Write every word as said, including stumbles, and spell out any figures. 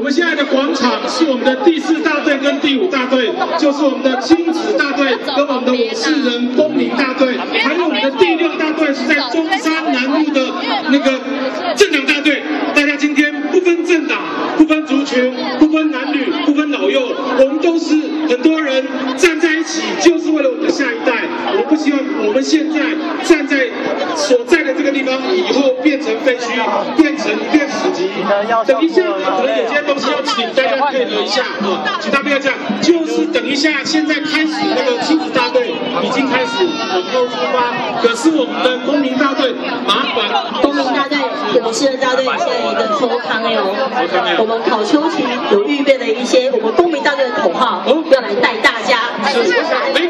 们现在的广场是我们的第四大队跟第五大队，就是我们的亲子大队跟我们的我是人公民大队，还有我们的第六大队是在中山南路的那个政党大队。大家今天不分政党、不分族群、不分男女、不分老幼，我们都是很多人站在一起，就是为了我们的下一代。我们不希望我们现在站在所在的这个地方，以后变成废墟，变成一片死寂。等一下，可能有些东西要请大家配合一下啊，请大家不要这样。就是等一下，现在开始那个亲子大队已经开始往后出发，可是我们的公民大队麻烦公民大队、我是人大队现在有一个抽康哟，我们考秋期有预备了一些我们公民大队的口号，要来带大家。 没